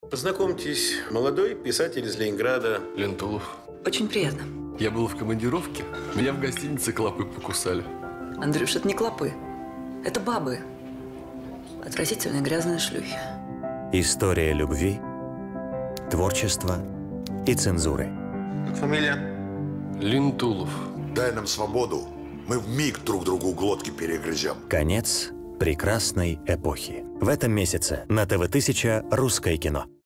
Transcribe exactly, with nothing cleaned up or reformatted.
Познакомьтесь, молодой писатель из Ленинграда. Лентулов. Очень приятно. Я был в командировке. Меня в гостинице клопы покусали. Андрюш, это не клопы. Это бабы. Отвратительные грязные шлюхи. История любви, творчества и цензуры. Как фамилия? Лентулов. Дай нам свободу, мы вмиг друг другу глотки перегрызем. Конец прекрасной эпохи. В этом месяце на тэ вэ тысяча русское кино.